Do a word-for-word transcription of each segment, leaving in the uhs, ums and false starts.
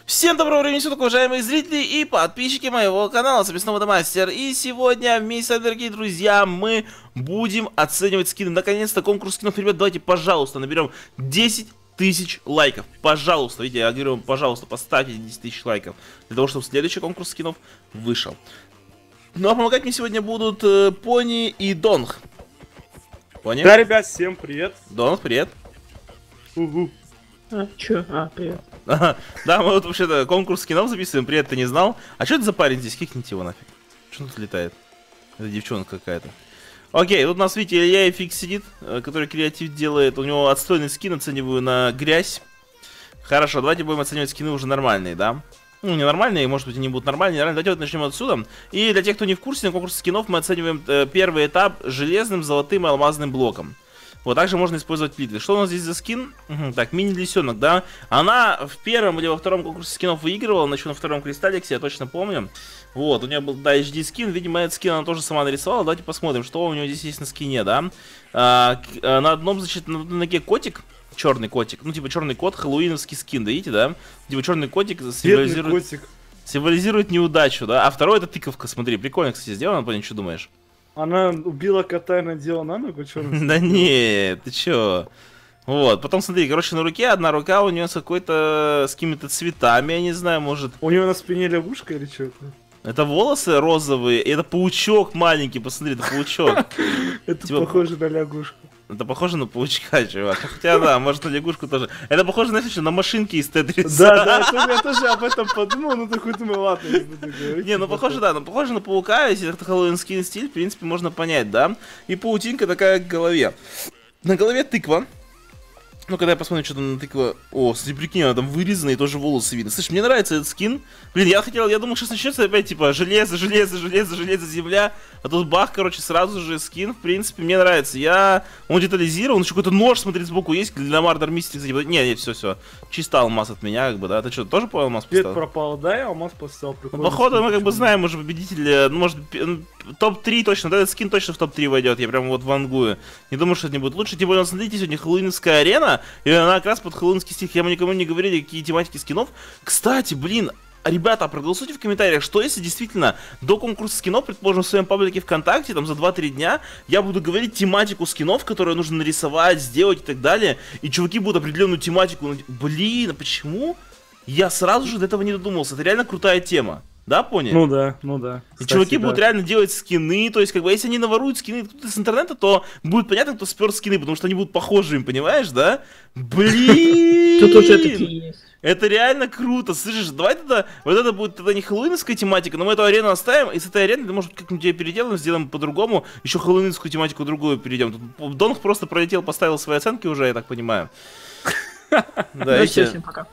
Всем доброго времени суток, уважаемые зрители и подписчики моего канала, с вами снова Мастер. И сегодня вместе с вами, дорогие друзья, мы будем оценивать скины. Наконец-то конкурс скинов. Ребят, давайте, пожалуйста, наберем десять тысяч лайков. Пожалуйста, видите, я говорю вам, пожалуйста, поставьте десять тысяч лайков, для того, чтобы следующий конкурс скинов вышел. Ну а помогать мне сегодня будут э, Пони и Донг. Пони? Да, ребят, всем привет. Донг, привет. Угу. А, чё? А, привет. Да, мы вот вообще-то конкурс скинов записываем, привет, ты не знал? А что это за парень здесь? Кикните его нафиг. Что тут летает? Это девчонка какая-то. Окей, тут у нас, видите, Илья и Фикс сидит, который креатив делает. У него отстойный скин, оцениваю на грязь. Хорошо, давайте будем оценивать скины уже нормальные, да? Ну, не нормальные, может быть, они будут нормальные. Нормальные. Давайте вот начнем отсюда. И для тех, кто не в курсе, на конкурсе скинов мы оцениваем э, первый этап железным, золотым и алмазным блоком. Вот, также можно использовать плиты. Что у нас здесь за скин? Угу, так, мини-лисенок, да? Она в первом или во втором конкурсе скинов выигрывала, начну на втором кристалликсе, я точно помню. Вот, у нее был, да, эйч ди скин, видимо, этот скин она тоже сама нарисовала. Давайте посмотрим, что у нее здесь есть на скине, да? А, на одном, значит, на ноге котик, черный котик, ну, типа, черный кот, хэллоуиновский скин, да, видите, да? Типа, черный котик символизирует, котик. символизирует неудачу, да? А второй это тыковка, смотри, прикольно, кстати, сделано, понял, что думаешь? Она убила кота и надела на ногу, что? Да не, ты чё? Вот, потом смотри, короче, на руке одна рука у нее с какой-то, с какими-то цветами, я не знаю, может. У нее на спине лягушка или что-то? Это волосы розовые, и это паучок маленький, посмотри, это паучок. Это похоже на лягушку. Это похоже на паучка, чувак. Хотя да, может на лягушку тоже. Это похоже, знаешь, еще на машинки из Тетриса. Да, да, я тоже об этом подумал, ну такой думаю, ладно, не буду говорить. Не, ну похоже, да, ну похоже на паука, если это хэллоуинский стиль, в принципе, можно понять, да. И паутинка такая к голове. На голове тыква. Ну, когда я посмотрю, что там на тыква... О, смотри, прикинь, она там вырезана и тоже волосы видно. Слышь, мне нравится этот скин. Блин, я хотел, я думал, сейчас начнется опять, типа, железо, железо, железо, железо, земля. А тут бах, короче, сразу же скин, в принципе, мне нравится. Я... Он детализирован, еще какой-то нож, смотри, сбоку есть, для Мардер Мистик. Не, не, все, все. Чисто алмаз от меня, как бы, да. Ты что, тоже по алмаз поставил? Свет пропал, да, я алмаз поставил, прикольно. Ну, походу, мы как бы знаем уже победителя, ну, может, топ три точно, да, этот скин точно в топ три войдет, я прям вот вангую. Не думаю, что это не будет лучше, тем более, смотрите, сегодня хэллоуинская арена, и она как раз под хэллоуинский стих, я мы никому не говорили, какие тематики скинов. Кстати, блин, ребята, проголосуйте в комментариях, что если действительно до конкурса скинов, предположим, в своем паблике ВКонтакте, там за два-три дня, я буду говорить тематику скинов, которую нужно нарисовать, сделать и так далее, и чуваки будут определенную тематику, блин, а почему? Я сразу же до этого не додумался, это реально крутая тема. Да, понял? Ну да, ну да. И кстати, чуваки да. будут реально делать скины, то есть, как бы, если они наворуют скины с интернета, то будет понятно, кто спер скины, потому что они будут похожими, понимаешь, да? Блин! Тут уже такие есть. Это реально круто, слышишь, давай тогда, вот это будет тогда не хэллоуинская тематика, но мы эту арену оставим, и с этой арены, может, как-нибудь ее переделаем, сделаем по-другому, еще хэллоуинскую тематику другую перейдем. Тут Донг просто пролетел, поставил свои оценки уже, я так понимаю. Да, всем пока.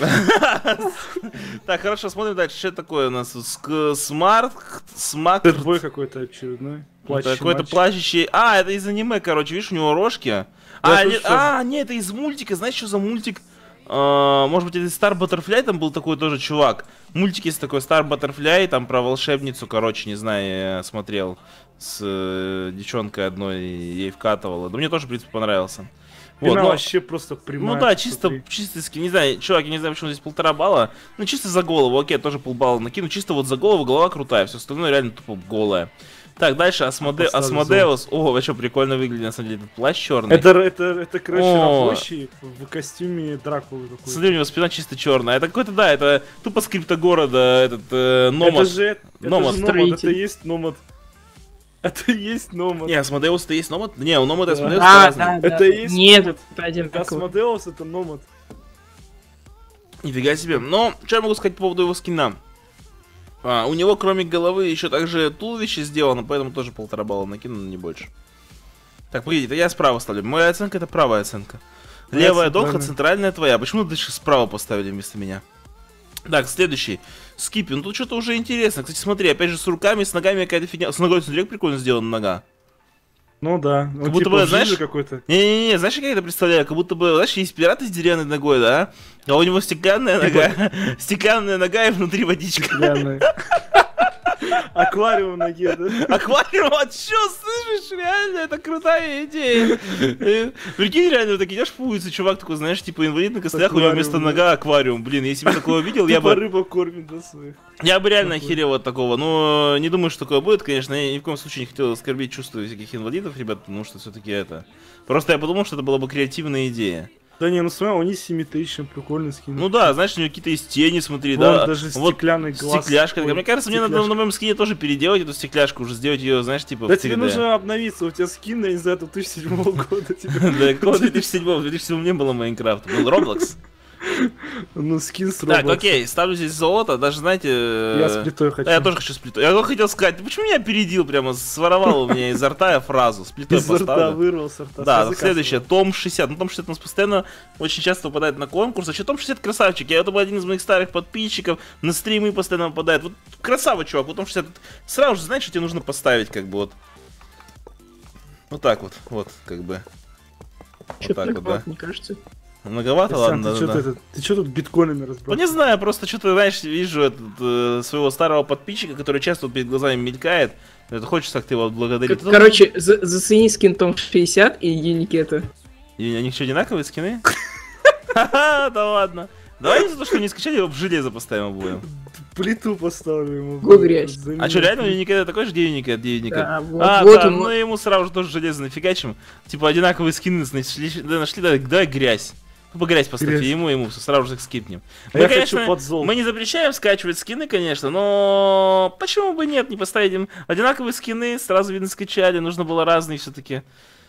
Так, хорошо, смотрим дальше. Что это такое у нас? Смарт, смак. Бой какой-то очередной. Какой-то плачущий. А, это из аниме, короче, видишь, у него рожки. А, нет, а, нет, это из мультика. Знаешь, что за мультик? Может быть, это из Star Butterfly, там был такой тоже чувак. Мультик есть такой Star Butterfly, там про волшебницу, короче, не знаю, я смотрел с девчонкой одной, ей вкатывала. Да мне тоже, в принципе, понравился. Вот, но вообще просто прямая. Ну да, чисто, чисто, не знаю, чувак, я не знаю, почему здесь полтора балла. Ну, чисто за голову, окей, тоже полбалла накину. Чисто вот за голову, голова крутая, все остальное реально тупо голая. Так, дальше Асмоде... Асмодеус. О, вообще прикольно выглядит, на самом деле, этот плащ черный. Это, это, это, короче, рабочий в костюме Дракулы. Смотри, у него спина чисто черная. Это какой-то, да, это тупо с криптогорода, этот, э, Номад. Это же, Номад. Это, же Номад, это есть Номад. Это есть Номад. Не, Асмодеус это есть Номад? Не, у Номада и Асмодеус а, разные. Да, да. Это есть Нет, это один Асмодеус это Номад. Нифига себе. Но, что я могу сказать по поводу его скина? А, у него, кроме головы, еще также туловище сделано, поэтому тоже полтора балла накину, но не больше. Так, погоди, это я справа ставлю. Моя оценка это правая оценка. Левая Донха, центральная твоя. Почему ты справа поставили вместо меня? Так, следующий. Скипи. Ну тут что-то уже интересно. Кстати, смотри, опять же с руками, с ногами какая-то фигня. С ногой, смотри, как прикольно сделана нога. Ну да. Как будто бы, знаешь, какой-то. Не-не-не, знаешь, как я это представляю? Как будто бы, знаешь, есть пираты с деревянной ногой, да? А у него стеклянная нога. Стеклянная нога и внутри водичка. Аквариум на ноге, да? Аквариум, а чё, слышишь, реально, это крутая идея. Э, Прикинь, реально, так идешь по улице, чувак такой, знаешь, типа инвалид на костылях, у него Аквариум, вместо да. нога аквариум. Блин, если бы такого видел, я Типа бы... рыба кормит, да, своих. Я бы реально Такой. охерел от такого, но не думаю, что такое будет, конечно, я ни в коем случае не хотел оскорбить чувства всяких инвалидов, ребят, потому что все-таки это... Просто я подумал, что это была бы креативная идея. Да не, ну смотри, они симметричные, прикольные скины. Ну да, знаешь, у него какие-то из тени, смотри, Вон да. даже вот стеклянный глаз. стекляшка. такой, Мне кажется, мне надо стекляшка. на моем скине тоже переделать эту стекляшку, уже сделать ее, знаешь, типа Да в три тебе дэ. нужно обновиться, у тебя скин, я не знаю, две тысячи седьмого года. тебе. Да, какого две тысячи седьмого? В две тысячи седьмом не было Майнкрафта, был Roblox. Ну, скин с Так, Roblox. окей, ставлю здесь золото, даже, знаете... Я с плитой хочу. Да, я тоже хочу с плитой. Я только хотел сказать, ты почему меня опередил прямо, своровал у меня изо рта я фразу, с плитой Изо рта поставлю. вырвал с рта. с Да, языка следующее, сорвал. Том шестьдесят. Ну, Том шестьдесят у нас постоянно очень часто попадает на конкурс. А что Том шестьдесят красавчик? Я это был один из моих старых подписчиков. На стримы постоянно попадает. Вот красава, чувак. Вот Том шестьдесят сразу же знаешь, что тебе нужно поставить, как бы вот. Вот так вот. Вот, как бы. Что-то так вот, многовато, да. мне кажется. Многовато, Сам, ладно, ты да, чё да, ты да. это- ты чё тут биткоинами Ну, разбрал? не знаю, просто что-то, знаешь, вижу этот, э, своего старого подписчика, который часто вот перед глазами мелькает. Это хочется как-то его отблагодарить. К- Короче, за- зацени скин Том шестьдесят и Юникета. И они что, одинаковые скины? Ха-ха, да ладно. Давай за то, что не скачали, его в железо поставим обоим. Плиту поставлю ему. Го грязь. Заменю. А что, реально у Юникеда такой же, где Юникед, где Юникед? Да, вот, А, вот да, он. ну ему сразу же тоже железо нафигачим. Типа одинаковые скины нашли, да, нашли, да, давай грязь. Ну, грязь поставьте, Грязь. ему, ему, сразу же их скипнем. А Мы, я конечно, хочу под золото. мы не запрещаем скачивать скины, конечно, но почему бы нет, не поставить им одинаковые скины, сразу видно скачали, нужно было разные все-таки.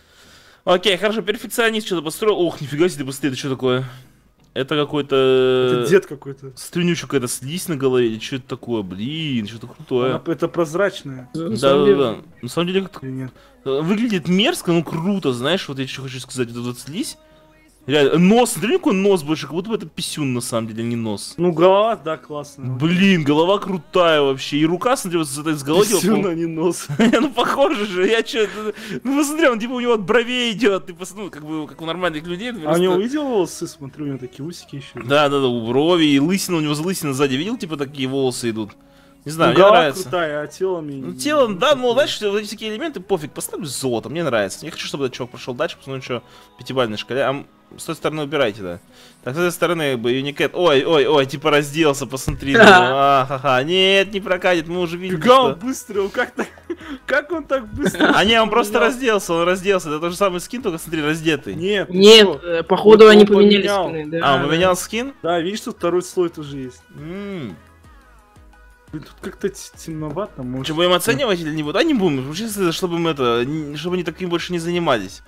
Окей, хорошо, перфекционист что-то построил. Ох, нифига себе, быстрее, это что такое? Это какой-то... Это дед какой-то. Стрюнючка какая-то слизь на голове, или что это такое? Блин, что-то крутое. Она- Это прозрачная. На Да, самом да, деле, да. На самом деле, как Или нет? выглядит мерзко, но круто, знаешь, вот я еще хочу сказать, вот этот слизь. Реально, нос, смотри, какой нос больше, как будто бы это писюн, на самом деле, а не нос. Ну, голова, да, классная. Блин, голова крутая вообще, и рука, смотри, вот с этой с головой. Писюн, а не нос. Ну, похоже же, я чё, это- ну, посмотри, он типа у него от бровей идет, ты пос- ну, как бы, как у нормальных людей. А у просто- него увидел волосы? Смотрю, у него такие усики еще. Да, да, да, у брови, и лысина, у него лысина сзади, видел, типа, такие волосы идут? Не знаю, Ну, мне голова нравится. крутая, а тело мне... Ну, тело, да, ну, знаешь, вот эти такие элементы, пофиг, поставлю золото, мне нравится. Я хочу, чтобы этот чувак прошел дальше, посмотрим, что в пятибалльной шкале. А м, с той стороны убирайте, да. Так, с этой стороны, как бы, Юникет. Ой, ой, ой, типа разделся, посмотри. ну, а, ха-ха. Нет, не прокатит, мы уже видели, Фига он что... быстро, он как так... Как он так быстро... А не, он просто поменял? разделся, он разделся. Это тот же самый скин, только смотри, раздетый. Нет, ты Нет, чё? э, походу Он они его поменяли поменял. скины, да. А, он поменял скин? Да, видишь, тут второй слой тоже есть. М. Блин, тут как-то т- темновато, может. Что, будем оценивать или не будем? А не будем, чисто, чтобы мы это, не- чтобы они таким больше не занимались.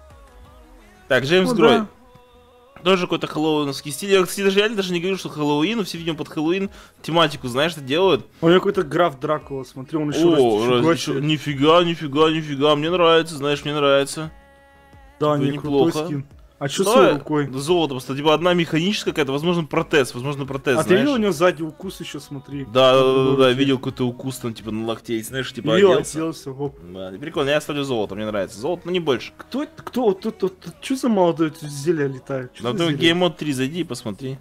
Так, Джеймс Ну Грой. да. Тоже какой-то хэллоуинский стиль. Я, кстати, даже реально даже не говорю, что Хэллоуин, но все видимо под Хэллоуин тематику, знаешь, что делают. У него какой-то граф Дракула, смотри, он еще О, раз раз- ещё- нифига, нифига, нифига, мне нравится, знаешь, мне нравится. Да, типа, не неплохо. крутой скин. А что с Давай, его рукой? да, золото просто, типа одна механическая какая-то, возможно, протез, возможно, протез, А ты знаешь. видел у него сзади укус еще, смотри? Да, да, да, да, да, Руки. видел какой-то укус там, типа, на локте, знаешь, типа, Видел, оделся. оделся, гоп. Да, прикольно, я ставлю золото, мне нравится. Золото, но не больше. Кто это? Кто? Вот тут, тут, тут, что за молодое тут зелье летает? Чё На за том зелье? Game Mode три зайди и посмотри.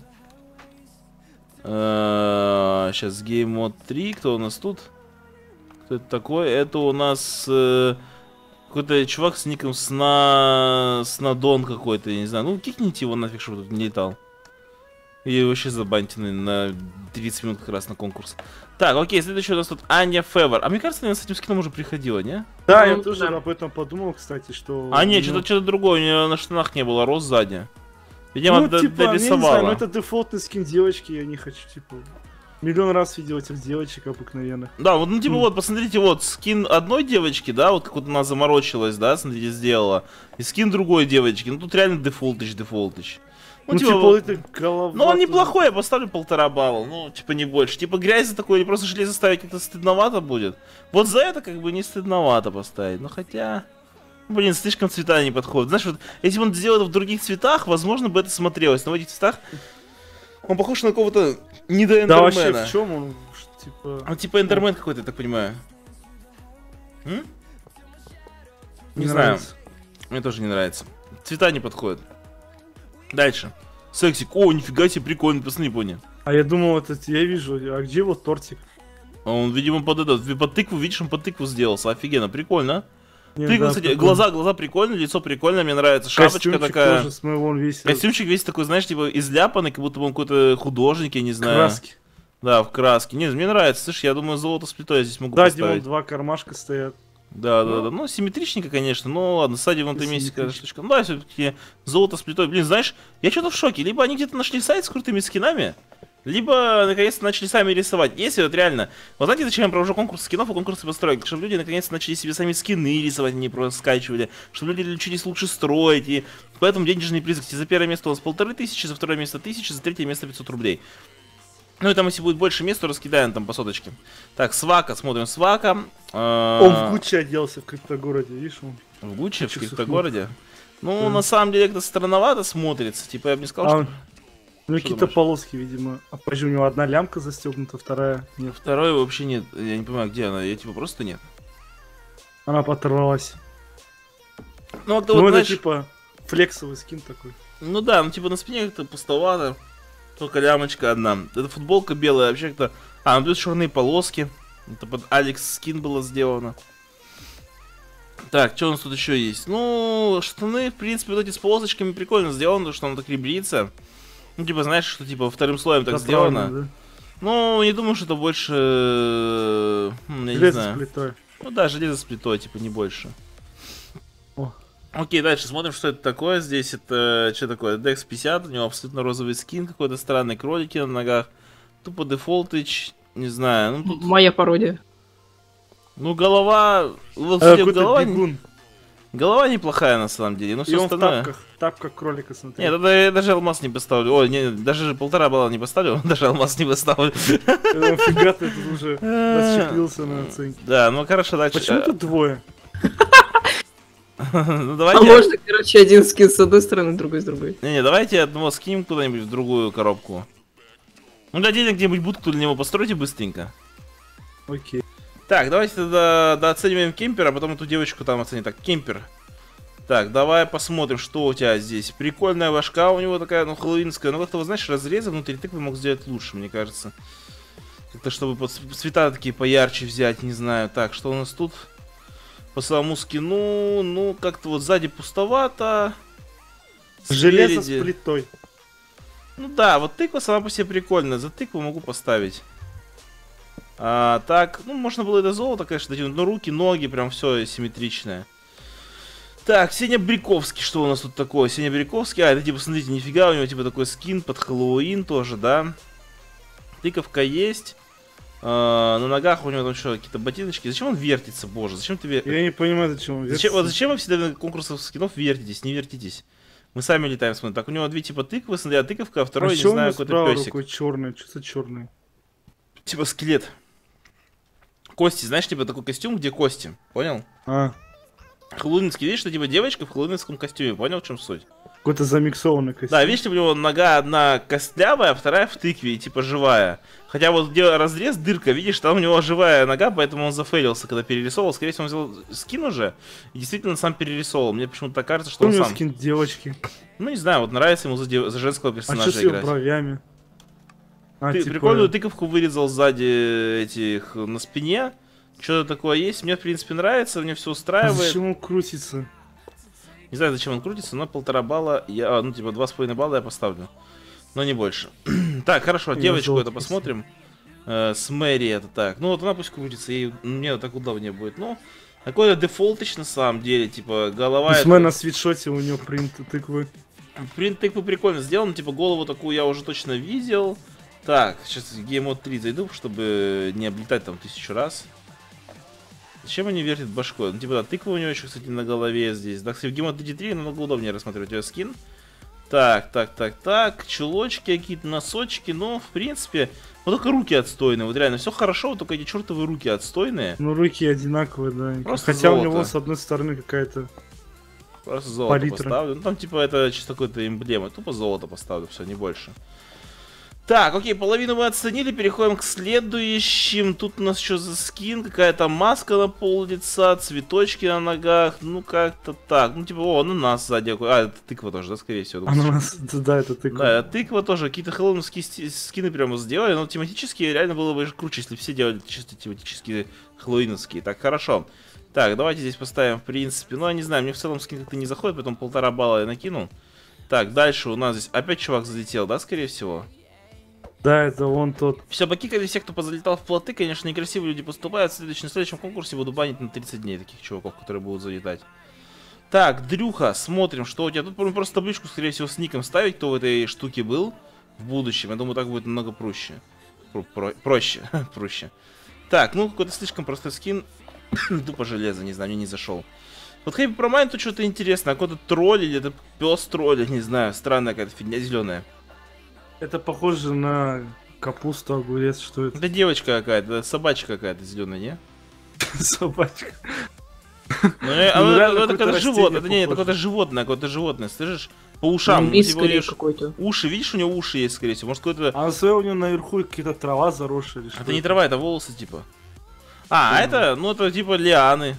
Сейчас Game Mode три, кто у нас тут? Кто это такой? Это у нас э, какой-то чувак с ником Сна... Снадон какой-то, я не знаю. Ну, кикните его нафиг, чтобы тут не летал. И вообще забаньте на- на тридцать минут как раз на конкурс. Так, окей, следующий у нас тут Аня Февер. А мне кажется, она с этим скином уже приходила, не? Да, Ну, я тоже да. об этом подумал, кстати, что... А, нет, ну, что-то что другое, у нее на штанах не было, роз сзади. Видимо, ну, д- типа, я не знаю, дорисовала. ну это дефолтный скин девочки, я не хочу, типа... Миллион раз видел этих девочек обыкновенных. Да, вот, ну, типа, М. вот, посмотрите, вот, скин одной девочки, да, вот как вот она заморочилась, да, смотрите, сделала. И скин другой девочки, ну, тут реально дефолтыч, дефолтыч. Ну, типа, вот- это голова... ну, он тоже. неплохой, я поставлю полтора балла, ну, типа, не больше. Типа, грязи такой, или просто железо ставить как-то стыдновато будет. Вот за это, как бы, не стыдновато поставить, ну, хотя... Блин, слишком цвета не подходят. Знаешь, вот, если бы он сделал это в других цветах, возможно, бы это смотрелось, но в этих цветах он похож на какого-то Да недоэндермена. вообще, в чем он? Ш- Типа... Он типа эндермен какой-то, я так понимаю. М? Не, Не знаю. нравится. Мне тоже не нравится. Цвета не подходят. Дальше. Сексик. О, нифига себе, прикольно, пацаны, не понял. А я думал, это я вижу, а где вот тортик? Он, видимо, под этот, под тыкву, видишь, он под тыкву сделался. Офигенно, прикольно. Не, Тыква, да, кстати, прикольно. глаза, глаза прикольные, лицо прикольное, мне нравится. Шапочка Костюмчик такая. тоже с моего весь. Костюмчик весь такой, знаешь, типа изляпанный, как будто бы он какой-то художник, я не знаю. Краски. Да, в краске. Не, мне нравится. Слушай, я думаю, золото с плитой я здесь могу Да, поставить. Димон, два кармашка стоят. Да, да, Ну. да. Ну, симметричненько, конечно. Ну, ладно, сзади вон там есть какая-то Симметрично. штучка. Ну, да, все-таки золото с плитой. Блин, знаешь, я что-то в шоке. Либо они где-то нашли сайт с крутыми скинами, либо, наконец-то, начали сами рисовать. Если вот реально... Вот знаете, зачем я провожу конкурс скинов и конкурсы построек? Чтобы люди, наконец-то, начали себе сами скины рисовать, а не просто скачивали. Чтобы люди учились лучше строить. И поэтому денежные призы. За первое место у нас полторы тысячи, за второе место тысяча, за третье место пятьсот рублей. Ну и там, если будет больше места, раскидаем там по соточке. Так, свака, смотрим свака. А, Он в Гуччи оделся в криптогороде, видишь? Он. В Гуччи, в Часов криптогороде? Ну, Да. на самом деле, как-то странновато смотрится. Типа, я бы не сказал, А, что... ну Что какие-то думаешь? полоски, видимо. А позже у него одна лямка застегнута, вторая нет. Второй вообще нет. Я не понимаю, где она. Я типа просто нет. Она оторвалась. Ну, а кто Ну вот, это знаешь... типа флексовый скин такой. Ну да, ну типа на спине как-то пустовато. Только лямочка одна. Эта футболка белая, вообще как-то... А, ну плюс черные полоски. Это под Алекс скин было сделано. Так, что у нас тут еще есть? Ну, штаны, в принципе, вот эти с полосочками прикольно сделаны, потому что он так ребрится. Ну, типа, знаешь, что типа вторым слоем так Заправлено, сделано. да? Ну, не думаю, что это больше... э, м, Я не Железо с знаю. плитой. Ну да, железо с плитой, типа, не больше. О. Окей, дальше смотрим, что это такое. Здесь это, что такое? Декс пятьдесят, у него абсолютно розовый скин, какой-то странный кролики на ногах. Тупо дефолтыч, не знаю. Ну, тут, Моя пародия. ну голова... Вот, А, кстати, какой-то голова, бегун. голова неплохая на самом деле, но И все он в остальное... тапках. Тапках кролика, смотри. Нет, это я даже алмаз не поставлю. Ой, не, даже полтора балла не поставлю, даже алмаз не поставлю. Э, Фига ты тут уже расчехлился на оценке. Да, ну хорошо, дальше. Почему тут двое? Ну А давайте... можно, короче, один скин с одной стороны, другой с другой. Не-не, давайте одного скинем куда-нибудь в другую коробку. Ну, для денег где-нибудь будку для него постройте быстренько. Окей. Так, давайте тогда дооцениваем кемпера, а потом эту девочку там оценим. Так, кемпер. Так, давай посмотрим, что у тебя здесь. Прикольная башка у него такая, ну, хэллоуинская. Ну, как-то, вот, знаешь, разрезы внутри тыквы мог сделать лучше, мне кажется. Как-то, чтобы под цвета такие поярче взять, не знаю. Так, что у нас тут? По самому скину, ну, как-то вот сзади пустовато. Железо Спереди- с плитой. Ну да, вот тыква сама по себе прикольная. За тыкву могу поставить. А, так, ну можно было это золото, конечно, дотянуть, но руки, ноги, прям все симметричное. Так, Сеня Бриковский, что у нас тут такое? Сеня Бриковский, а, это типа, смотрите, нифига, у него типа такой скин под Хэллоуин тоже, да. Тыковка есть. А, на ногах у него там что, какие-то ботиночки. Зачем он вертится, боже? Зачем ты вер... Я не понимаю, зачем он Зачем, вот вертится. зачем вы всегда на конкурсах скинов вертитесь? Не вертитесь. Мы сами летаем, смотрим. Так, у него две типа тыквы, смотри, а тыковка, а второй, А не чё у знаю, него какой-то справа песик. рукой черный? Что за черный? Типа скелет. Кости, знаешь, типа такой костюм, где кости. Понял? А, Хэллоуинский, видишь, что типа девочка в хэллоуинском костюме. Понял, в чем суть? какой-то замиксованный костюм. Да, видишь, у него нога одна костлявая, а вторая в тыкве, и типа живая. Хотя вот где разрез, дырка, видишь, там у него живая нога, поэтому он зафейлился, когда перерисовывал. Скорее всего, он взял скин уже и действительно сам перерисовывал. Мне почему-то так кажется, что Что у он него сам. скин девочки? Ну, не знаю, вот нравится ему за, дев- за женского А персонажа что с ее играть. бровями? А, Ты типа, прикольную тыковку вырезал сзади этих на спине. Что-то такое есть. Мне, в принципе, нравится, мне все а устраивает. зачем он крутится? Не знаю, зачем он крутится, но полтора балла, я, а, ну, типа, два с половиной балла я поставлю. Но не больше. Так, хорошо, Я девочку золото это посмотрим. Э, с Мэри это так. Ну, вот она пусть крутится, ей, мне так удобнее будет. Ну, какой-то дефолтыч на самом деле, типа, голова... Смотри, это- на свитшоте у него принт тыквы. Принт тыквы прикольно сделан, типа, голову такую я уже точно видел. Так, сейчас в Game Mode три зайду, чтобы не облетать там тысячу раз. Зачем они вертят башкой? Ну, типа, да, тыква у него еще, кстати, на голове здесь. Да, кстати, в Game Mode три намного удобнее рассматривать ее скин. Так, так, так, так. Чулочки какие-то, носочки. Ну, в принципе, вот только руки отстойные. Вот реально, все хорошо, вот только эти чертовые руки отстойные. Ну, руки одинаковые, да. Просто Хотя у золото. него с одной стороны какая-то... Просто золото Палитра. поставлю. Ну, там, типа, это чисто какая-то эмблема. Тупо золото поставлю, все, не больше. Так, окей, половину мы оценили, переходим к следующим. Тут у нас еще за скин, какая-то маска на пол лица, цветочки на ногах, ну как-то так. Ну типа, о, ананас сзади. А, это тыква тоже, да, скорее всего. Ананас, да, это тыква. Да, тыква тоже, какие-то хэллоуинские скины прямо сделали, но тематически реально было бы круче, если все делали чисто тематические хэллоуиновские. Так, хорошо. Так, давайте здесь поставим, в принципе, ну я не знаю, мне в целом скин как-то не заходит, поэтому полтора балла я накинул. Так, дальше у нас здесь опять чувак залетел, да, скорее всего? Да, это он тот. Все, покикали все, кто позалетал в плоты. Конечно, некрасивые люди поступают. В следующем, в следующем конкурсе буду банить на тридцать дней таких чуваков, которые будут залетать. Так, Дрюха, смотрим, что у тебя. Тут будем просто табличку, скорее всего, с ником ставить, кто в этой штуке был в будущем. Я думаю, так будет намного проще. Про про проще. проще. Так, ну, какой-то слишком простой скин. Тупо железо, не знаю, мне не зашел. Вот Хэппи Промайн тут что-то интересное. Какой-то тролль или это пес тролль, не знаю. Странная какая-то фигня зеленая. Это похоже на капусту, огурец, что это? Это девочка какая-то, собачка какая-то зеленая, не? Собачка. Ну, это какое-то животное, это не, это какое-то животное, какое-то животное, слышишь? По ушам, Мисс скорее какой-то. уши, видишь, у него уши есть, скорее всего, может какой-то... А на своем у него наверху какие-то трава заросшие или что? Это не трава, это волосы, типа. А, это, ну, это типа лианы.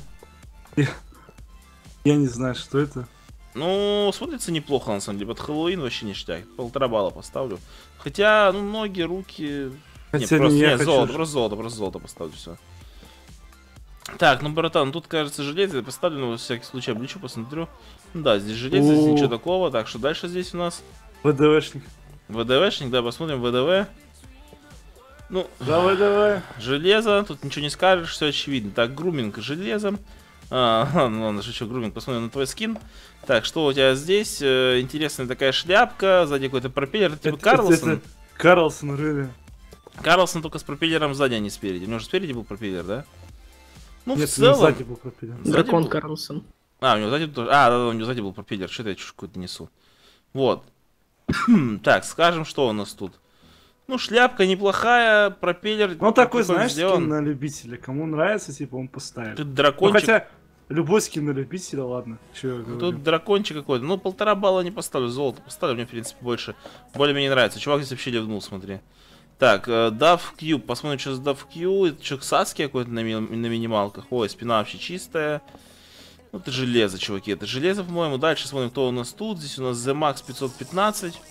Я не знаю, что это. Ну, смотрится неплохо, на самом деле, под Хэллоуин вообще ништяк, полтора балла поставлю. Хотя, ну, ноги, руки... Хотя нет, просто, не, я нет, хочу... золото, просто золото, просто золото поставлю, все. Так, ну, братан, тут, кажется, железо, я поставлю, но, во всякий случай, обличу, посмотрю. Ну, да, здесь железо, здесь ничего такого, так, что дальше здесь у нас? ВДВшник. ВДВшник, да, посмотрим, ВДВ. Ну, давай, давай. Железо, тут ничего не скажешь, все очевидно. Так, груминг железом. А, ну ладно, шучу, груминг, посмотрим на твой скин. Так, что у тебя здесь? Э, интересная такая шляпка, сзади какой-то пропеллер, это типа Это- Карлсон. это Карлсон, Рыли. Карлсон только с пропеллером сзади, а не спереди. У него же спереди был пропеллер, да? Ну, Нет, в у него целом... сзади был пропеллер. Сзади Дракон был? Карлсон. А, у него сзади тоже... А, да, да, у него сзади был пропеллер, что-то я чушь какую-то несу. Вот. Так, скажем, что у нас тут. Ну, шляпка неплохая, пропеллер... Ну, такой, прикольно знаешь, сделан. скин на любителя. Кому нравится, типа, он поставит. Тут Ну, дракончик... хотя, любой скин на любителя, ладно. Чё я говорю. Тут дракончик какой-то. Ну, полтора балла не поставлю, золото поставлю, мне, в принципе, больше. Более-менее нравится. Чувак здесь вообще ливнул, смотри. Так, Dove Cube. Посмотрим, что с Dove Cube. Это что, Саски какой-то на, ми на минималках. Ой, спина вообще чистая. Ну, это железо, чуваки. Это железо, по-моему. Дальше смотрим, кто у нас тут. Здесь у нас The Max пятьсот пятнадцать.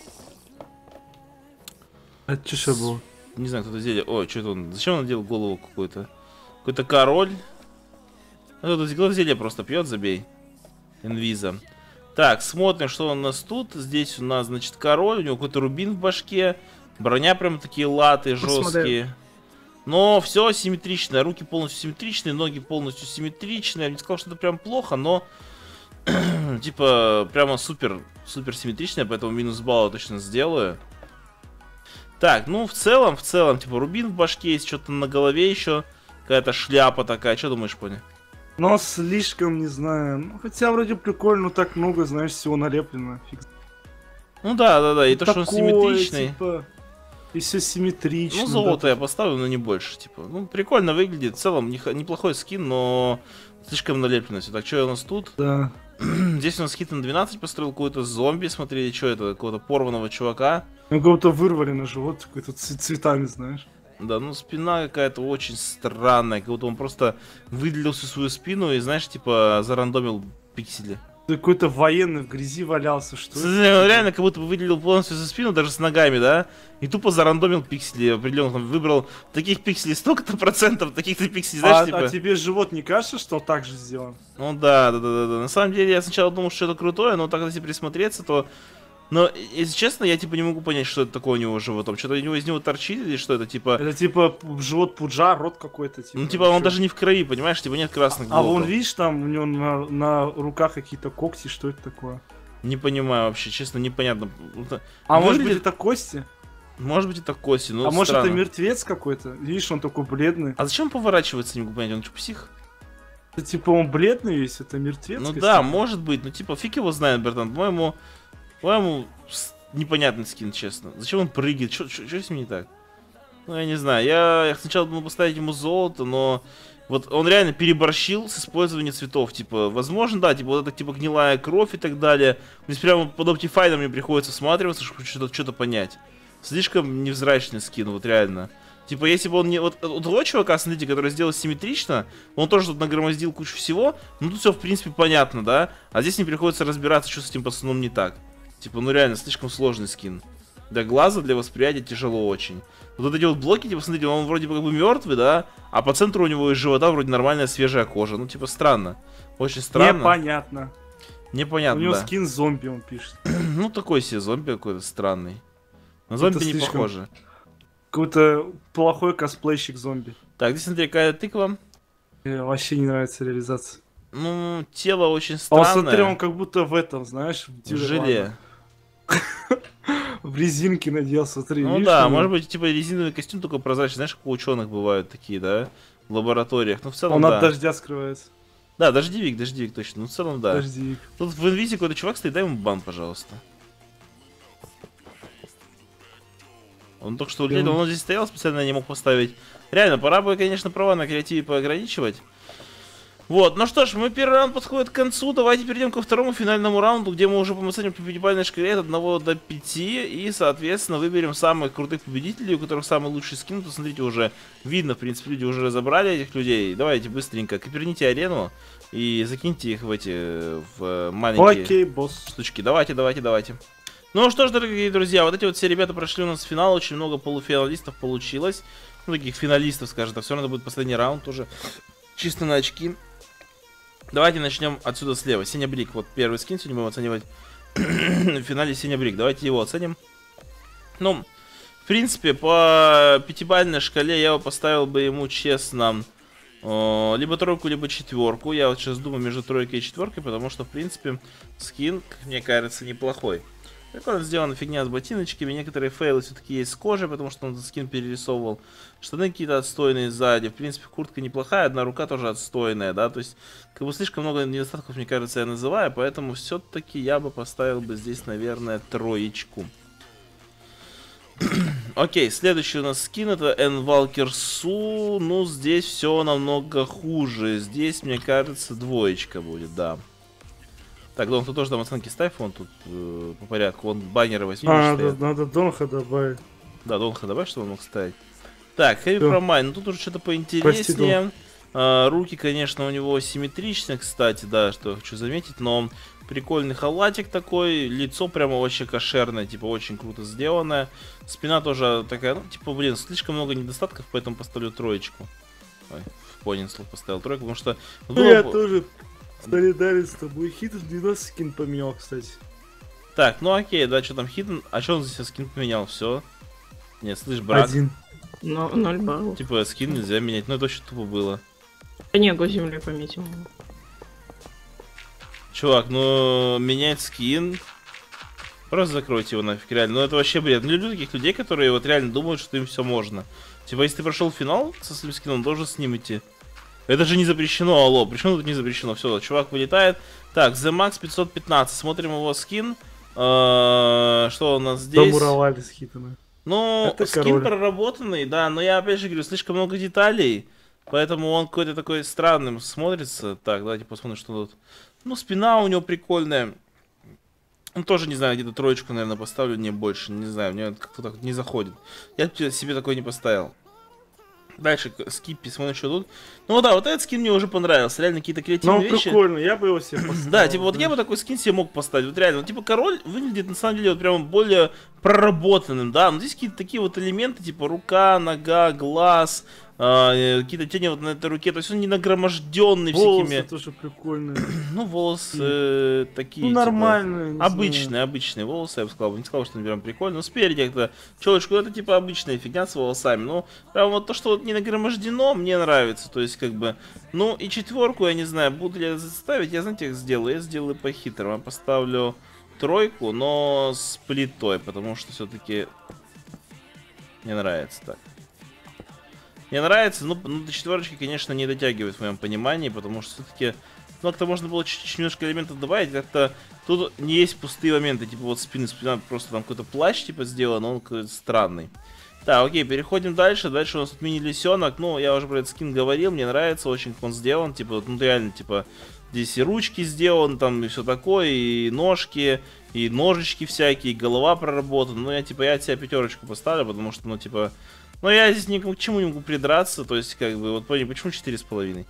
Это что сейчас было? Не знаю, кто-то сделал. Ой, что это он? Зачем он надел голову какую-то? Какой-то король. Ну, кто-то зелье просто пьет, забей. Инвиза. Так, смотрим, что у нас тут. Здесь у нас, значит, король. У него какой-то рубин в башке. Броня прям такие латы жесткие. Но все симметричное. Руки полностью симметричные, ноги полностью симметричные. Я не сказал, что это прям плохо, но... типа, прямо супер, супер симметричное, поэтому минус балла точно сделаю. Так, ну, в целом, в целом, типа, рубин в башке есть, что-то на голове еще. Какая-то шляпа такая. Что думаешь, Пони? Но слишком, не знаю. Ну, хотя вроде прикольно, но так много, знаешь, всего налеплено. Фиг. Ну да, да, да. И то, что он Такое, симметричный. Типа, и все симметрично. Ну, золото да. я поставлю, но не больше, типа. Ну, прикольно выглядит. В целом, нех- неплохой скин, но слишком налеплено все. Так, что у нас тут? Да. Здесь у нас Хитон двенадцать построил какой-то зомби. Смотрели, что это? Какого-то порванного чувака. Ну, кого-то вырвали на живот, какой-то ц- цветами, знаешь. Да, ну спина какая-то очень странная. Как будто он просто выделил всю свою спину и, знаешь, типа, зарандомил пиксели. Какой-то военный в грязи валялся, что Он реально как будто бы выделил полностью за спину, даже с ногами, да? И тупо зарандомил пиксели определенно. Там выбрал таких пикселей столько-то процентов, таких-то пикселей, знаешь, а, типа... а тебе живот не кажется, что так же сделан? Ну да, да, да, да, да. На самом деле я сначала думал, что это крутое, но так если присмотреться, то... Но, если честно, я типа не могу понять, что это такое у него животом. Что-то у него из него торчит или что это, типа... Это типа п- живот пуджа, рот какой-то, типа. Ну, типа, он чё? даже не в крови, понимаешь? Типа, нет красных А вон, блоков. видишь, там у него на, на руках какие-то когти, что это такое? Не понимаю вообще, честно, непонятно. А может Выглядит- быть это кости? Может быть, это кости, ну а может странно. это мертвец какой-то? Видишь, он такой бледный. А зачем он поворачивается, не могу понять, он что, псих? Это типа он бледный весь, это мертвец? Ну костяной? да, может быть, ну типа, фиг его знает, братан. По-моему, по-моему, с- непонятный скин, честно. Зачем он прыгает? Что с ним не так? Ну, я не знаю. Я, я сначала думал поставить ему золото, но вот он реально переборщил с использованием цветов. Типа, возможно, да, типа, вот это типа гнилая кровь и так далее. Здесь прямо под Optifine мне приходится всматриваться, чтобы что-то что-то понять. Слишком невзрачный скин, вот реально. Типа, если бы он не... Вот у того чувака, смотрите, который сделал симметрично, он тоже тут нагромоздил кучу всего, ну тут все, в принципе, понятно, да? А здесь мне приходится разбираться, что с этим пацаном не так. Типа, ну реально, слишком сложный скин. Для глаза, для восприятия тяжело очень. Вот эти вот блоки, типа, смотрите, он вроде бы как бы мертвый, да? А по центру у него из живота вроде нормальная свежая кожа. Ну, типа, странно. Очень странно. Непонятно. Непонятно, У него да. скин зомби, он пишет. Ну, такой себе зомби какой-то странный. На зомби Это не слишком- похоже. Какой-то плохой косплейщик зомби. Так, здесь, смотри, какая тыква. Мне вообще не нравится реализация. Ну, тело очень А он, смотри, странное. он как будто в этом, знаешь, в В дюре- желе. ладно. В резинке надел, смотри. Ну видишь, да, у него? может быть, типа резиновый костюм только прозрачный. Знаешь, как у ученых бывают такие, да? В лабораториях. Ну, в целом, Он да. от дождя скрывается. Да, дождевик, дождевик, точно. Ну, в целом, да. Дождевик. Тут в инвизе какой-то чувак стоит, дай ему бан, пожалуйста. Он только что улетел, он здесь стоял, специально не мог поставить. Реально, пора бы, конечно, права на креативе поограничивать. Вот, ну что ж, мы первый раунд подходит к концу. Давайте перейдем ко второму финальному раунду, где мы уже помоценим по пятибалльной шкале от одного до пяти. И, соответственно, выберем самых крутых победителей, у которых самый лучший скин. Тут, смотрите, уже видно, в принципе, люди уже разобрали этих людей. Давайте быстренько коперните арену и закиньте их в эти, в маленькие Окей, босс. штучки. Давайте, давайте, давайте. Ну что ж, дорогие друзья, вот эти вот все ребята прошли у нас в финал. Очень много полуфиналистов получилось. Ну, таких финалистов, скажем так. Все равно это будет последний раунд уже. Чисто на очки. Давайте начнем отсюда слева. Синя Брик. Вот первый скин сегодня будем оценивать. В финале Синя Брик. Давайте его оценим. Ну, в принципе, по пятибалльной шкале я его поставил бы ему, честно, э, либо тройку, либо четверку. Я вот сейчас думаю между тройкой и четверкой, потому что, в принципе, скин, как мне кажется, неплохой. Прикольно сделана фигня с ботиночками. Некоторые фейлы все-таки есть с кожей, потому что он скин перерисовывал. Штаны какие-то отстойные сзади. В принципе, куртка неплохая, одна рука тоже отстойная, да. То есть, как бы слишком много недостатков, мне кажется, я называю. Поэтому все-таки я бы поставил бы здесь, наверное, троечку. Окей, следующий у нас скин это Энвалкер Су. Ну, здесь все намного хуже. Здесь, мне кажется, двоечка будет, да. Так, Дон, ты тоже там оценки ставь, вон тут э, по порядку, вон баннеры возьми. А, надо, надо Донха добавить. Да, Донха добавь, чтобы он мог ставить. Так, Хэви Всё. Промайн, ну тут уже что-то Прости, поинтереснее. А, руки, конечно, у него симметричные, кстати, да, что я хочу заметить, но прикольный халатик такой, лицо прямо вообще кошерное, типа очень круто сделанное. Спина тоже такая, ну, типа, блин, слишком много недостатков, поэтому поставлю троечку. Ой, понятно, слов поставил тройку, потому что... Ну, было я бы- тоже солидарен с тобой. Хитон девяносто скин поменял, кстати. Так, ну окей, да, что там Хидden, а что он здесь скин поменял, все? Нет, слышь, брат, Один. Но ноль баллов. типа скин нельзя менять, ну это очень тупо было. Да не, го земли пометим. Чувак, ну менять скин, просто закройте его нафиг, реально, ну это вообще бред. Ну люблю таких людей, которые вот реально думают, что им все можно. Типа, если ты прошел финал со своим скином, должен с ним идти. Это же не запрещено, алло, почему тут не запрещено? Все, чувак вылетает. Так, The Max пятьсот пятнадцать, смотрим его скин. Э, Что у нас здесь? Домуровали с Хитона. Ну, Это скин король. проработанный, да, но я опять же говорю, слишком много деталей, поэтому он какой-то такой странным смотрится. Так, давайте посмотрим, что тут. Ну, спина у него прикольная. Ну, тоже, не знаю, где-то троечку, наверное, поставлю, не больше, не знаю, мне как-то так не заходит. Я себе такой не поставил. Дальше скиппи, смотрим, что тут. Ну да, вот этот скин мне уже понравился, реально какие-то Ну, креативные вещи. прикольно, я бы его себе поставил. Да, типа вот я бы такой скин себе мог поставить, вот реально, вот, типа король выглядит на самом деле вот прям более проработанным, да, но здесь какие-то такие вот элементы, типа рука, нога, глаз, э, какие-то тени вот на этой руке, то есть он не нагроможденный Волосы всякими, тоже прикольные. ну волосы э, такие, Ну, типа, нормальные. не обычные, знаю. обычные волосы, я бы сказал, не сказал, что они прям прикольные, но спереди как-то челочку, это типа обычная фигня с волосами, ну, прям вот то, что вот не нагромождено, мне нравится, то есть как бы, ну и четверку, я не знаю, буду ли я ставить, я знаете, как сделаю, я сделаю по-хитрому, я поставлю тройку, но с плитой, потому что все-таки мне нравится так. Мне нравится, ну, ну до четверочки, конечно, не дотягивает в моем понимании, потому что все-таки, ну, как-то можно было чуть-чуть немножко элементов добавить, как-то тут не есть пустые моменты, типа вот спины, спина, просто там какой-то плащ, типа, сделан, он какой-то странный. Так, окей, переходим дальше, дальше у нас тут мини-лисенок, ну, я уже про этот скин говорил, мне нравится очень, как он сделан, типа, ну, реально, типа, Здесь и ручки сделаны, там и все такое, и ножки, и ножички всякие, и голова проработана. Ну, я, типа, я от себя пятерочку поставлю, потому что, ну, типа... Ну, я здесь ни к чему не могу придраться, то есть, как бы, вот, понял, почему четыре с половиной?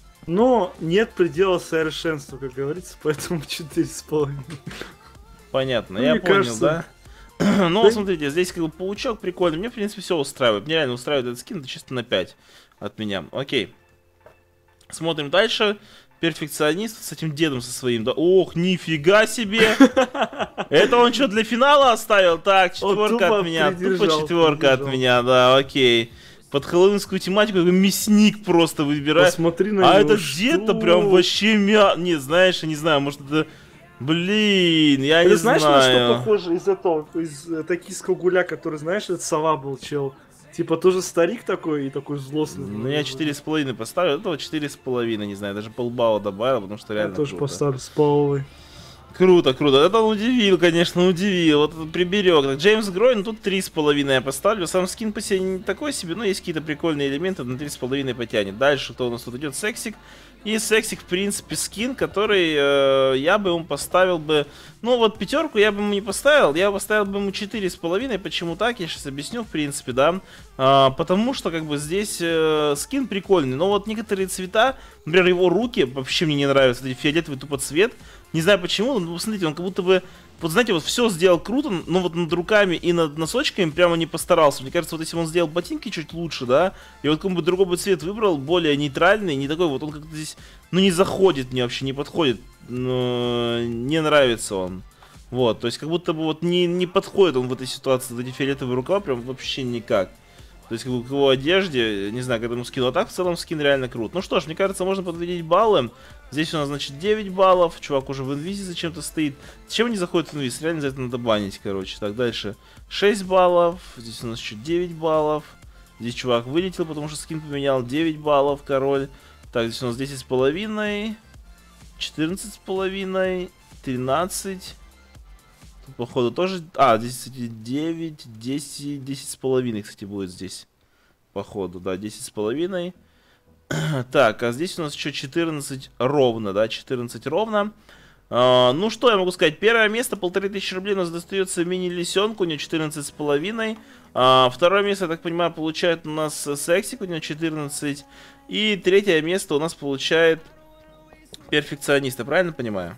Но нет предела совершенства, как говорится, поэтому четыре с половиной. Понятно, Ну, я мне понял, кажется... да? Ну, Да- смотрите, здесь как бы паучок прикольный. Мне, в принципе, все устраивает. Мне реально устраивает этот скин, это чисто на пять от меня. Окей. Смотрим дальше. Перфекционист с этим дедом со своим, да? Ох, нифига себе! Это он что, для финала оставил? Так, Он четверка тупо от меня. Тупо придержал, четверка от придержал. меня, да, окей. Под хэллоуинскую тематику как мясник просто выбирает. Посмотри на А него, этот дед-то что? прям вообще мя... Не, знаешь, я не знаю, может это... Блин, я Ты не знаешь, знаю. на что похоже из этого, из э, токийского гуля, который, знаешь, это сова был, чел. Типа тоже старик такой и такой злостный. Ну, я четыре с половиной поставлю, этого четыре с половиной, не знаю, даже полбалла добавил, потому что Я реально тоже круто. поставлю с половой. Круто, круто. Это он удивил, конечно, удивил. Вот это приберег. Так, Джеймс Грой, ну тут три с половиной я поставлю. Сам скин по себе не такой себе, но есть какие-то прикольные элементы, на три с половиной потянет. Дальше кто у нас тут идет? Сексик. И Сексик, в принципе, скин, который э, я бы ему поставил бы... Ну вот пятерку я бы ему не поставил, я поставил бы ему четыре с половиной. Почему так? Я сейчас объясню, в принципе, да. А, потому что, как бы, здесь э, скин прикольный. Но вот некоторые цвета, например, его руки вообще мне не нравятся. Эти фиолетовый тупо цвет. Не знаю почему, но посмотрите, он как будто бы, вот знаете, вот все сделал круто, но вот над руками и над носочками прямо не постарался. Мне кажется, вот если бы он сделал ботинки чуть лучше, да, и вот как бы другой бы цвет выбрал, более нейтральный, не такой, вот он как-то здесь, ну не заходит мне вообще, не подходит, но не нравится он. Вот, то есть как будто бы вот не, не подходит он в этой ситуации, вот эти фиолетовые рукава прям вообще никак. То есть, как бы, к его одежде, не знаю, к этому скину, а так в целом скин реально крут. Ну что ж, мне кажется, можно подводить баллы. Здесь у нас, значит, девять баллов. Чувак уже в инвизе зачем-то стоит. Зачем они заходят в инвиз? Реально за это надо банить, короче. Так, дальше шесть баллов. Здесь у нас еще девять баллов. Здесь чувак вылетел, потому что скин поменял. девять баллов, король. Так, здесь у нас десять с половиной. четырнадцать с половиной. тринадцать. Тут, походу, тоже... А, здесь, кстати, девять, десять, десять с половиной, кстати, будет здесь. Походу, да, десять с половиной. Так, а здесь у нас еще четырнадцать ровно, да, четырнадцать ровно. А, ну, что я могу сказать? Первое место, полторы тысячи рублей у нас достается мини-лисенку, у нее четырнадцать с половиной. А, второе место, я так понимаю, получает у нас Сексик, у него четырнадцать. И третье место у нас получает перфекционист, я правильно понимаю?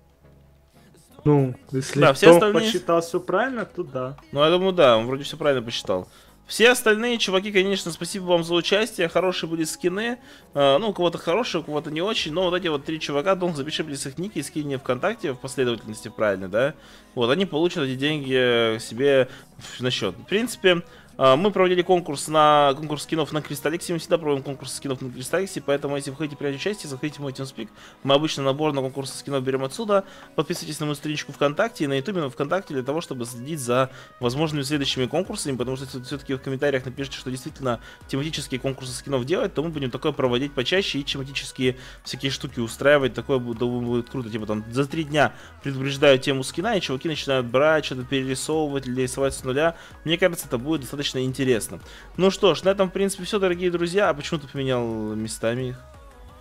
Ну, если Да, все кто остальные- посчитал все правильно, то да. Ну, я думаю, да, он вроде все правильно посчитал. Все остальные чуваки, конечно, спасибо вам за участие. Хорошие были скины. Э, ну, у кого-то хорошие, у кого-то не очень. Но вот эти вот три чувака, Дон, запиши, блин, их ники и скинь мне ВКонтакте в последовательности, правильно, да? Вот, они получат эти деньги себе на счет. В принципе, э, мы проводили конкурс на конкурс скинов на Кристалликсе. Мы всегда проводим конкурс скинов на Кристалликсе. Поэтому, если вы хотите принять участие, заходите в мой TeamSpeak. Мы обычно набор на конкурс скинов берем отсюда. Подписывайтесь на мою страничку ВКонтакте и на Ютубе, на ВКонтакте, для того, чтобы следить за возможными следующими конкурсами. Потому что если все-таки в комментариях напишите, что действительно тематические конкурсы скинов делать, то мы будем такое проводить почаще и тематические всякие штуки устраивать. Такое будет, будет круто. Типа там за три дня предупреждаю тему скина, и чуваки начинают брать, что-то перерисовывать или рисовать с нуля. Мне кажется, это будет достаточно интересно. Ну что ж, на этом, в принципе, все, дорогие друзья. А почему ты поменял местами их?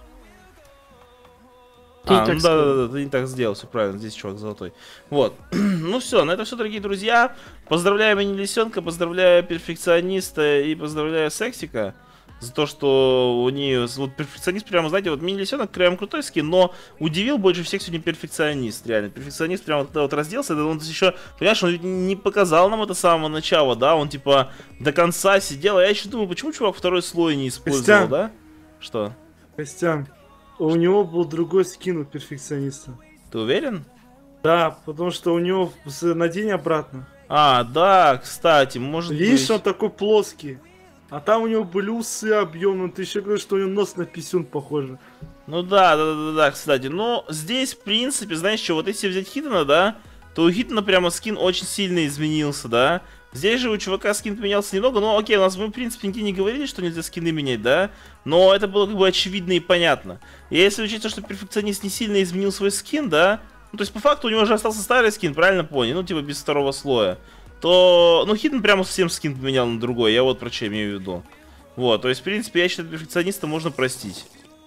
Ты А, так ну да, сказал. да, да, ты не так сделал, все правильно, здесь чувак золотой. Вот. Ну все, на это все, дорогие друзья. Поздравляю мини-лисенка, поздравляю перфекциониста и поздравляю Сексика за то, что у нее... Вот перфекционист прямо, знаете, вот мини-лисенок прям крутой скин, но удивил больше всех сегодня перфекционист, реально. Перфекционист прям вот, вот разделся, он еще, понимаешь, он ведь не показал нам это с самого начала, да, он типа до конца сидел, а я еще думаю, почему чувак второй слой не использовал, Костян. да? Что? Костян, у него был другой скин у перфекциониста. Ты уверен? Да, потому что у него с- надень обратно. А, да, кстати, может Видишь, быть... он такой плоский. А там у него были усы объемные. Ты еще говоришь, что у него нос на писюн похоже. Ну да, да, да, да, кстати. Но здесь, в принципе, знаешь что, вот если взять Хитона, да, то у Хитона прямо скин очень сильно изменился, да. Здесь же у чувака скин поменялся немного, но окей, у нас мы, в принципе, нигде не говорили, что нельзя скины менять, да. Но это было как бы очевидно и понятно. И если учесть, что перфекционист не сильно изменил свой скин, да, ну то есть по факту у него же остался старый скин, правильно понял, ну типа без второго слоя. То, ну, Хитон прямо совсем скин поменял на другой, я вот про что имею в виду. Вот, то есть, в принципе, я считаю, перфекциониста можно простить.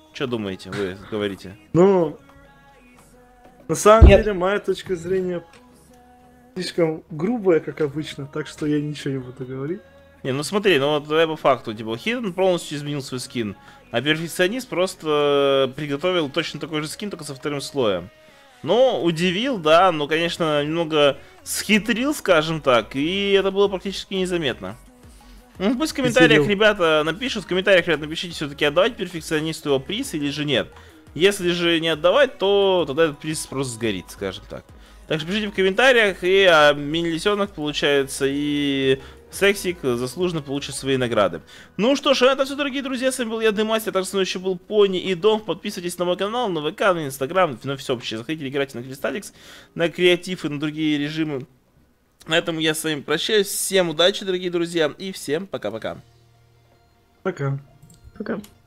Что думаете, вы говорите? Ну, на самом Нет. деле, моя точка зрения слишком грубая, как обычно, так что я ничего не буду говорить. Не, ну смотри, ну вот давай по факту, типа, Хиден полностью изменил свой скин, а перфекционист просто приготовил точно такой же скин, только со вторым слоем. Ну, удивил, да, но, конечно, немного схитрил, скажем так, и это было практически незаметно. Ну, пусть в комментариях Хитрил. ребята напишут, в комментариях, ребят, напишите, все-таки отдавать перфекционисту его приз или же нет. Если же не отдавать, то тогда этот приз просто сгорит, скажем так. Так что пишите в комментариях, и а, мини-лисенок, получается, и Сексик заслуженно получит свои награды. Ну что ж, это все, дорогие друзья, с вами был я, Дымастер, также со мной еще был Пони и Дом. Подписывайтесь на мой канал, на ВК, на Инстаграм, на все вообще. Заходите, играйте на Кристалликс, на Креатив и на другие режимы. На этом я с вами прощаюсь. Всем удачи, дорогие друзья, и всем пока-пока. Пока. Пока.